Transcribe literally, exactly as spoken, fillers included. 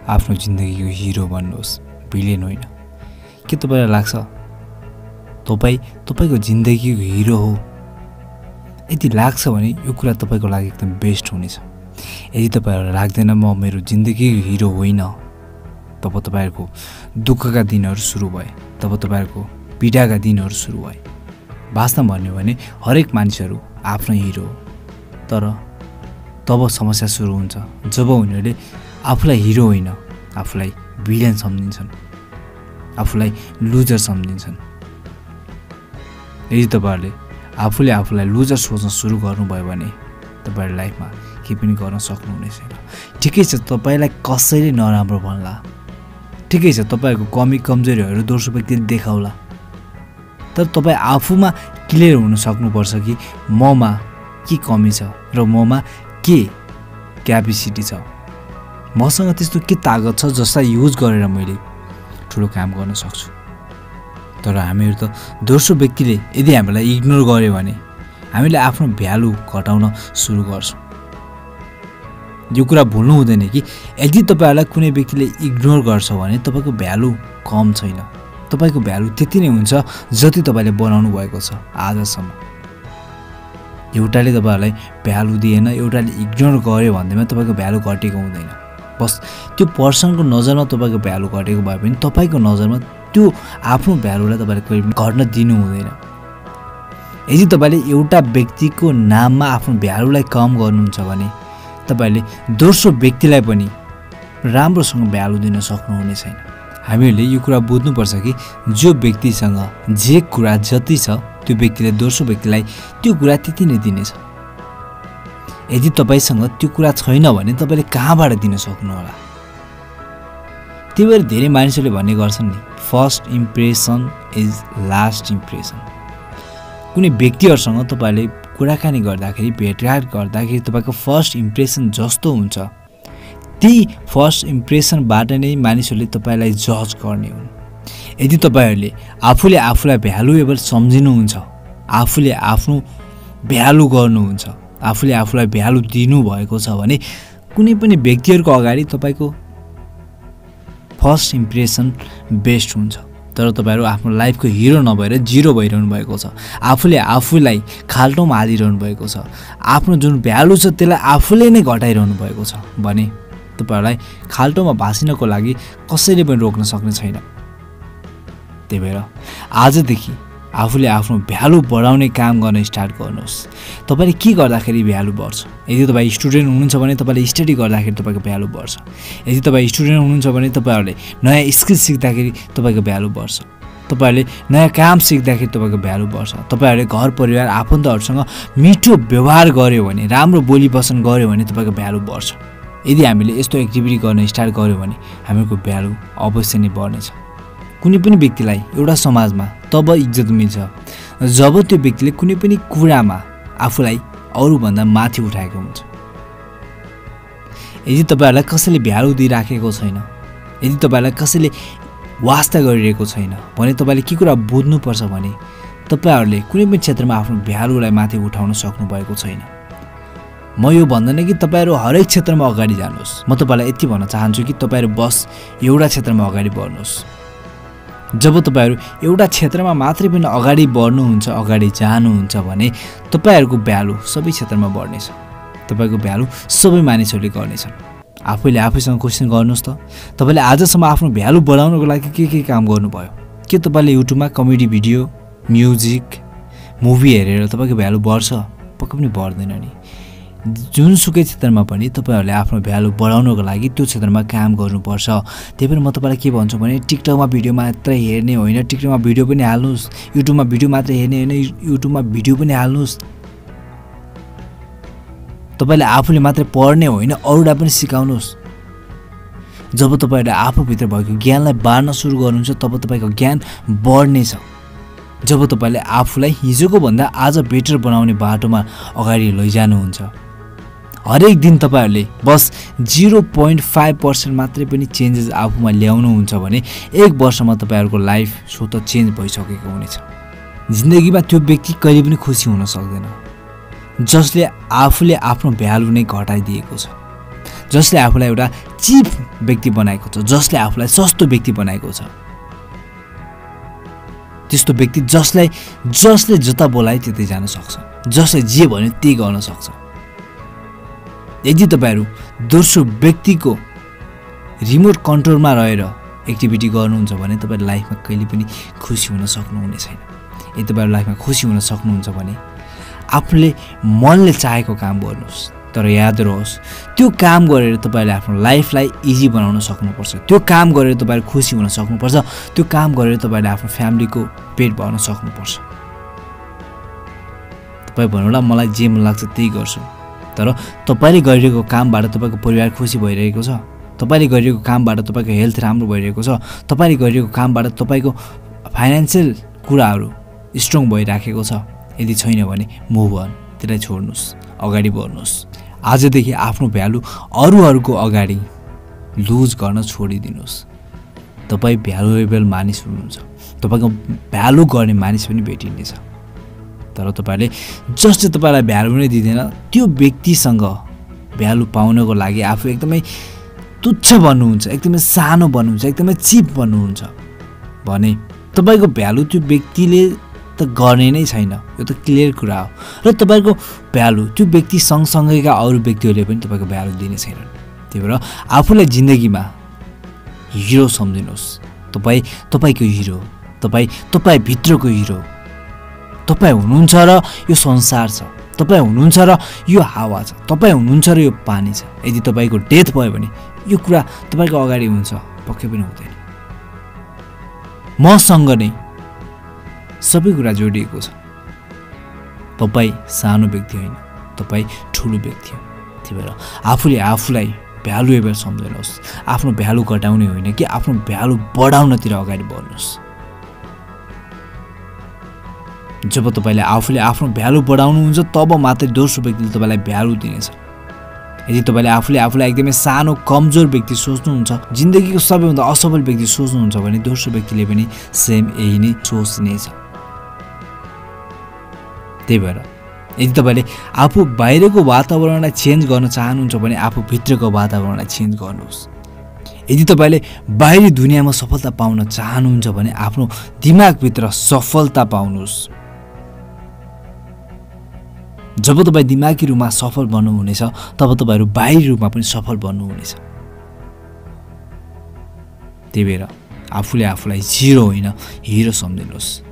आफ्नो जिन्दगीको hero बन्नुहोस्, villain होइन। के तपाईलाई लाग्छ तपाईँ तपाईको जिन्दगीको हिरो हो? यदि लाग्छ भने यो कुरा तपाईको लागि एकदम बेस्ट हुनेछ। यदि तपाईहरुलाई लाग्दैन म मेरो जिन्दगीको हिरो होइन, तब तपाईहरुको दुःखका दिनहरू सुरु भए, तब तपाईहरुको पीडाका दिनहरू सुरु भए। वास्तवमा भन्यो भने हरेक मान्छेहरू आफ्नो हिरो हो, तर तब समस्या सुरु हुन्छ जब उनीहरूले आफूलाई हिरो होइन, आफूलाई भिलेन सम्झिन्छन्, आफूलाई लुजर सम्झिन्छन्। यदि तपाईहरुले आफूले आफूलाई लुजर सोच्न सुरु गर्नुभयो भने तपाईहरु लाइफमा केही पनि गर्न सक्नुहुने छैन। ठिकै छ तपाईलाई कसैले नराम्रो भन्ला, ठिकै छ तपाईहरुको कमी कमजोरीहरू दोस्रो व्यक्तिले देखाउला, तर तपाई आफूमा क्लियर हुन सक्नुपर्छ कि ममा के कमी छ र ममा के क्यापेसिटी छ, मसँग त्यस्तो के ताकत छ जसलाई युज गरेर मैले ठुलो काम गर्न सक्छु। तर हामीहरू त दोस्रो व्यक्तिले यदि हामीलाई इग्नोर गर्यो भने हामीले आफ्नो भ्यालु घटाउन सुरु गर्छौँ। यो कुरा भुल्नु हुँदैन कि यदि तपाईहरुलाई कुनै व्यक्तिले इग्नोर गर्छ भने तपाईको भ्यालु कम छैन, तपाईको भ्यालु त्यति नै हुन्छ जति तपाईले बनाउनु भएको छ आजसम्म। एउटाले तपाईहरुलाई भ्यालु दिएन, एउटाले इग्नोर गर्यो भन्दैमा तपाईको भ्यालु घटेको हुँदैन। बस त्यो पर्सनको नजरमा तपाईको भ्यालु घटेको भए पनि तपाईको नजरमा त्यो आफ्नो भ्यालुलाई तपाईले कहिले घट्न दिनु हुँदैन। यदि तपाईले एउटा व्यक्तिको नाममा आफ्नो भ्यालुलाई कम गर्नुहुन्छ भने तपाईले दोस्रो व्यक्तिलाई पनि राम्रोसँग भ्यालु दिन सक्नुहुने छैन। हामीहरूले यो कुरा बुझ्नुपर्छ कि जो व्यक्तिसँग जे कुरा जति छ त्यो व्यक्तिले दोस्रो व्यक्तिलाई त्यो कुरा त्यति नै दिनेछ। यदि तपाईसँग त्यो कुरा छैन भने तपाईले कहाँबाट दिन सक्नु होला? त्यही भएर धेरै मानिसहरूले भन्ने गर्छन् नि, first impression is last impression. कुनै व्यक्तिहरुसँग तपाईले कुराकानी गर्दाखेरि, भेटघाट गर्दाखेरि तपाईको फर्स्ट इम्प्रेसन जस्तो हुन्छ त्यही फर्स्ट इम्प्रेसनबाट नै मानिसहरूले तपाईलाई जज गर्ने हुन्। यदि तपाईहरुले आफूले आफूलाई भ्यालुएबल सम्झिनुहुन्छ, आफूले आफ्नो भ्यालु गर्नुहुन्छ, आफूले आफूलाई भ्यालु दिनु भएको छ भने कुनै पनि व्यक्तिहरुको अगाडि तपाईको फर्स्ट इम्प्रेसन बेस्ट हुन्छ। तर तपाईहरु आफ्नो लाइफको हिरो नभएर जिरो भइरहनु भएको छ, आफूले आफूलाई खाल्टोमा हालिरहनु भएको छ, आफ्नो जुन भ्यालु छ त्यसलाई आफूले नै घटाइरहनु भएको छ भने तपाईहरुलाई खाल्टोमा भासिनको लागि कसैले पनि रोक्न सक्ने छैन। त्यही भएर आजदेखि आफूले आफ्नो भ्यालु बढाउने काम गर्न स्टार्ट गर्नुहोस्। तपाईले के गर्दाखेरि भ्यालु बढ्छ? यदि तपाईँ स्टुडेन्ट हुनुहुन्छ भने तपाईले स्टडी गर्दाखेरि तपाईको भ्यालु बढ्छ। यदि तपाईँ स्टुडेन्ट हुनुहुन्छ भने तपाईहरुले नयाँ स्किल सिक्दाखेरि तपाईको भ्यालु बढ्छ। तपाईहरुले नयाँ काम सिक्दाखेरि तपाईको भ्यालु बढ्छ। तपाईहरुले घर परिवार आफन्तहरुसँग मिठो व्यवहार गर्यो भने, राम्रो बोली वचन गर्यो भने तपाईको भ्यालु बढ्छ। यदि हामीले यस्तो एक्टिभिटी गर्न स्टार्ट गर्यो भने हामीको भ्यालु अवश्य नै बढ्नेछ। कुनै पनि व्यक्तिलाई एउटा समाजमा तब इज्जत मिल्छ जब त्यो व्यक्तिले कुनै पनि कुरामा आफूलाई अरूभन्दा माथि उठाएको हुन्छ। यदि तपाईहरुलाई कसैले भ्यालु दिइराखेको छैन, यदि तपाईहरुलाई कसैले वास्ता गरिरहेको छैन भने तपाईले के कुरा बुझ्नुपर्छ भने तपाईहरुले कुनै पनि क्षेत्रमा आफ्नो भ्यालुलाई माथि उठाउन सक्नु भएको छैन। म यो भन्दैन कि तपाईहरु हरेक क्षेत्रमा अगाडि जानुहोस्, म तपाईलाई यति भन्न चाहन्छु कि तपाईहरु बस एउटा क्षेत्रमा अगाडि बढ्नुहोस्। जब तपाईहरु एउटा क्षेत्रमा मात्रै पनि अगाडि बढ्नुहुन्छ, अगाडि जानुहुन्छ भने तपाईहरुको भ्यालु सबै क्षेत्रमा बढ्नेछ, तपाईको भ्यालु सबै मानिसहरूले गर्नेछन्। आफैले आफैसँग क्वेशन गर्नुहोस् त, तपाईले आजसम्म आफ्नो भ्यालु बढाउनको लागि के के काम गर्नुभयो? के तपाईले युट्युबमा कमेडी भिडियो, म्युजिक, मुभी हेरेर तपाईको भ्यालु बढ्छ? पक्कै पनि बढ्दैन नि। जुनसुकै क्षेत्रमा पनि तपाईहरुले आफ्नो भ्यालु बढाउनको लागि त्यो क्षेत्रमा काम गर्नुपर्छ। त्यही भएर म तपाईलाई के भन्छु भने टिकटकमा भिडियो मात्र हेर्ने होइन, टिकटकमा भिडियो पनि हाल्नुस्, युट्युबमा भिडियो मात्र हेर्ने होइन, युट्युबमा भिडियो पनि हाल्नुस्। तपाईले आफूले मात्र पढ्ने होइन, अरूलाई पनि सिकाउनुस्। जब तपाईहरुले आफूभित्र भएको ज्ञानलाई बाँड्न सुरु गर्नुहुन्छ तब तपाईको ज्ञान बढ्नेछ। जब तपाईले आफूलाई हिजोको भन्दा आज बेटर बनाउने बाटोमा अगाडि लैजानुहुन्छ, हरेक दिन तपाईहरुले बस जीरो पॉइंट फाइभ पर्सेंट मात्रै पनि चेन्जेस आफूमा ल्याउनुहुन्छ भने एक वर्षमा तपाईहरुको लाइफ स्वत चेन्ज भइसकेको हुनेछ। जिन्दगीमा त्यो व्यक्ति कहिले पनि खुसी हुन सक्दैन जसले आफूले आफ्नो भ्यालु नै घटाइदिएको छ। जसले आफूलाई एउटा चिप व्यक्ति बनाएको छ, जसले आफूलाई सस्तो व्यक्ति बनाएको छ, त्यस्तो व्यक्ति जसलाई जसले जता बोलाए त्यतै जान सक्छ, जसले जे भन्यो त्यही गर्न सक्छ। यदि तपाईहरु दोस्रो व्यक्तिको रिमोट कन्ट्रोलमा रहेर एक्टिभिटी गर्नुहुन्छ भने तपाईं लाइफमा कहिले पनि खुसी हुन सक्नुहुने छैन। यदि तपाईहरु लाइफमा खुसी हुन सक्नुहुन्छ भने आफूले मनले चाहेको काम गर्नुहोस्, तर याद रहोस् त्यो काम गरेर तपाईले आफ्नो लाइफलाई इजी बनाउन सक्नुपर्छ। त्यो काम गरेर तपाईहरु खुसी हुन सक्नुपर्छ। त्यो काम गरेर तपाईले आफ्नो फ्यामिलीको पेट भर्न सक्नुपर्छ। तपाई भन्नुला मलाई जे मन लाग्छ त्यही गर्छु, तर तपाईले गरिरहेको कामबाट तपाईको परिवार खुसी भइरहेको छ, तपाईले गरिरहेको कामबाट तपाईको हेल्थ राम्रो भइरहेको छ, तपाईले गरिरहेको कामबाट तपाईको फाइनान्शियल कुराहरू स्ट्रङ भइराखेको छ। यदि छैन भने मुभ अन, त्यसलाई छोड्नुस्, अगाडि बढ्नुस्। आजदेखि आफ्नो भ्यालु अरूहरूको अगाडि लुज गर्न छोडिदिनुस्। तपाई भ्यालुएबल मानिस हुनुहुन्छ, तपाईको भ्यालु गर्ने मानिस पनि भेटिनेछ, तर तपाईले जसले तपाईलाई भ्यालु नै दिदैन त्यो व्यक्तिसँग भ्यालु पाउनको लागि आफू एकदमै तुच्छ बन्नुहुन्छ, एकदमै सानो बन्नुहुन्छ, एकदमै चिप बन्नुहुन्छ भने तपाईको भ्यालु त्यो व्यक्तिले त गर्ने नै छैन। यो त क्लियर कुरा हो। र तपाईको भ्यालु त्यो व्यक्ति सँगसँगैका अरू व्यक्तिहरूले पनि तपाईको भ्यालु दिने छैनन्। त्यही भएर आफूलाई जिन्दगीमा हिरो सम्झिनुहोस्। तपाई तपाईको हिरो, तपाई तपाई भित्रको हिरो। तपाई हुनुहुन्छ र यो संसार छ, तपाई हुनुहुन्छ र यो हावा छ, तपाई हुनुहुन्छ र यो पानी छ। यदि तपाईको डेथ भयो भने यो कुरा तपाईको अगाडि हुन्छ, पक्कै पनि हुँदैन। मसँग नै सबै कुरा जोडिएको छ। तपाई सानो व्यक्ति होइन, तपाई ठुलो व्यक्ति हो। त्यही भएर आफूले आफूलाई भ्यालुएबल सम्झनुहोस्। आफ्नो भ्यालु घटाउने होइन कि आफ्नो भ्यालु बढाउनतिर अगाडि बढ्नुहोस्। जब तपाईले आफूले आफ्नो भ्यालु बढाउनुहुन्छ तब मात्रै दोस्रो व्यक्तिले तपाईलाई भ्यालु दिनेछ। यदि तपाईले आफूले आफूलाई एकदमै सानो कमजोर व्यक्ति सोच्नुहुन्छ, जिन्दगीको सबैभन्दा असफल व्यक्ति सोच्नुहुन्छ भने दोस्रो व्यक्तिले पनि सेम यही नै सोच्नेछ। त्यही भएर यदि तपाईले आफू बाहिरको वातावरणलाई चेन्ज गर्न चाहनुहुन्छ भने आफू भित्रको वातावरणलाई चेन्ज गर्नुहोस्। यदि तपाईले बाहिरी दुनियाँमा सफलता पाउन चाहनुहुन्छ भने आफ्नो दिमागभित्र सफलता पाउनुहोस्। जब तपाईँ दिमागी रूपमा सफल बन्नुहुनेछ तब तपाईहरु बाहिरी रूपमा पनि सफल बन्नुहुनेछ। त्यही भएर आफूले आफूलाई जिरो होइन हिरो सम्झिनुहोस्।